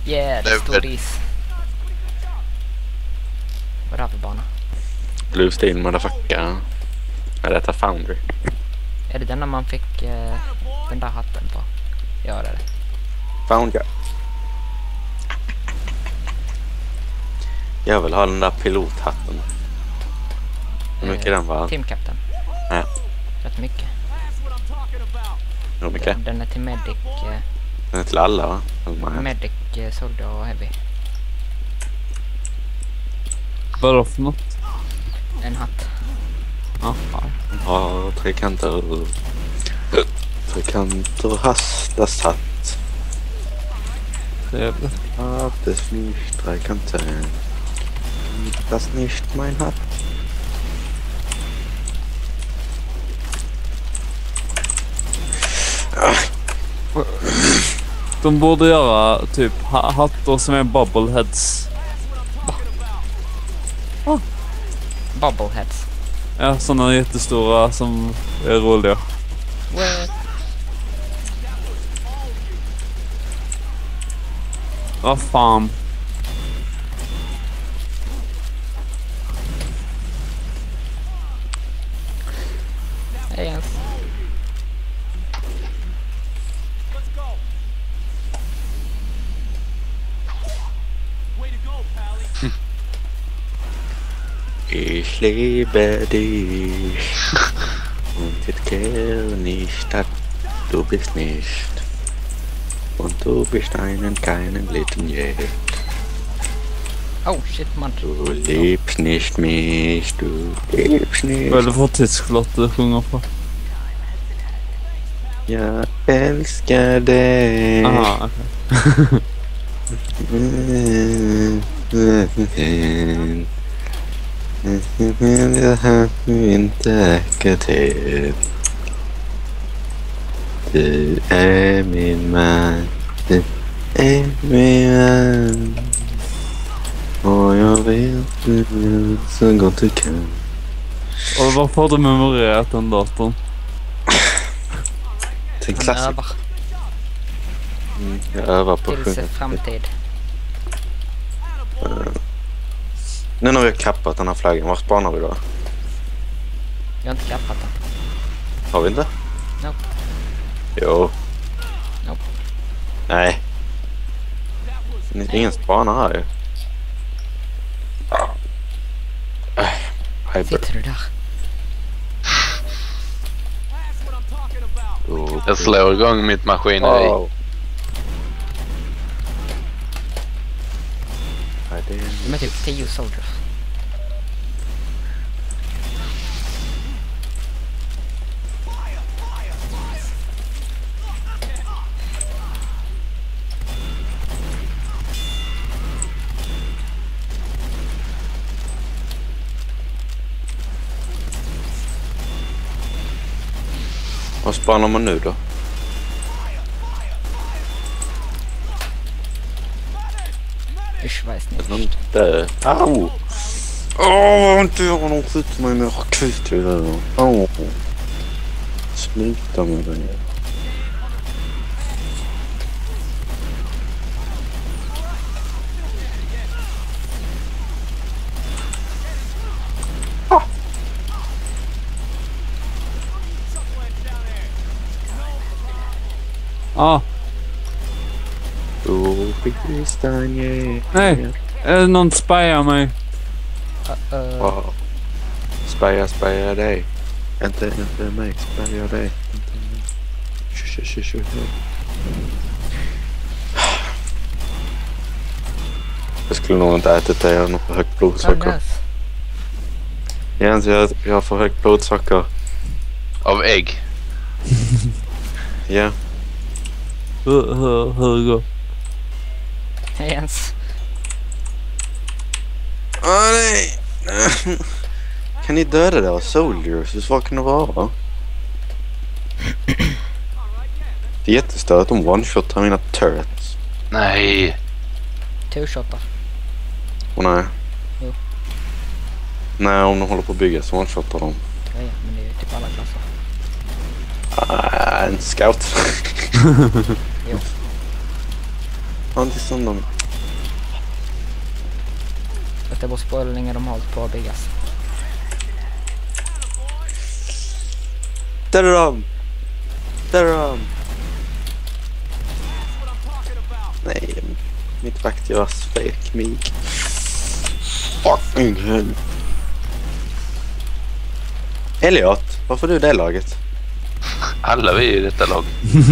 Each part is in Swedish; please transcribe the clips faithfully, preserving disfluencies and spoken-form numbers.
Yeah, det står is. Vad är det här för bana? Blue Steel motherfucker. Är detta Foundry? Är det den när man fick eh, den där hatten på? Ja, det är det. Foundry. Jag vill ha den där pilothatten. Hur mycket är den var? Team Captain. Ja. Rätt mycket. Hur mycket? Den, den är till Medic. Eh, Den är till alla, va? Medic, eh, Soldier och Heavy. Vadå för något? En hatt. Ja, fan. Ja, trekanter. Trekanter, hastas hatt. Trevligt. Hattes nicht, Dreikanter. Das nicht mein Hatt. De borde göra typ ha hattar som är bubbleheads. Oh. Bubbleheads. Ja, sådana jättestora som är roliga. What? Vad fan. Hej Jens. Ich liebe dich und ich kenne nicht, dass du bist nicht und du bist einen keinen liten Jäger. Oh shit man. Du liebst nicht mich, du liebst nicht. Vad är det för tidslott du sjunger på? Jag älskar dig. Aha, okej. Jag har inte äckat till. Du är min man. Du är min man. Och jag vet du så gott du kan. Och varför har du memorerat den datorn? Det är en Han klassiker. övar. Mm, jag övar på Till sig framtid. Uh, nu när vi har kappat den här flaggen, var spanar vi då? Jag har inte kappat den. Har vi inte? Nope. Jo. Nope. Nej. Ingen spanar här ju. Uh, Sitter du där? oh, Jag slår igång mitt maskineri. oh. De är typ tio soldiers. Vad spanar man nu då? Usch vad är snyggt. Inte. Au! Åh, inte jag någon skjuter mig med rakut i det. Åh. Sluta med det. Ah. Ah. Då finns det en. Nej, är det någon spajar mig? Uh, uh, Wow. Spaja, spaja dig. Inte, inte mig, spaja dig. Inte mig. Tju, tju, tju, tju. Jag skulle nog inte ätit det, jag har nog för högt blodsocker. oh, nice. Jens, jag, jag har för högt blodsocker. Av ägg. Ja. Hur, hur, hur går? Hej Jens. Åh nej. Kan ni döda det av soldiers? Hur svårt kan det vara? Det är jättestört om one-shot har mina turrets. Nej. Two-shotar. Åh nej. Jo. Nej, om de håller på att bygga så one-shotar de. Ja, ja, men det är ju typ alla klasser. Ah, en scout. Jo. Har inte som dem. Att det var spoilningar de har hållit på att byggas. Där är de! Där är de! Nej, mitt vakt gör svek mig. Fucking hell. Elliot, varför är du det laget? Alla vi är i detta lag.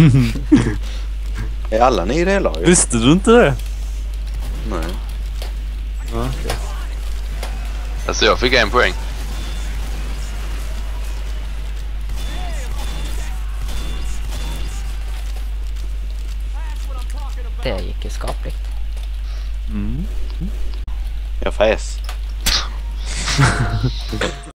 Är alla ni i det laget? Visste du inte det? Nej. Ja. Alltså jag fick en poäng. Det gick ju skapligt. Mm. Jag fäs.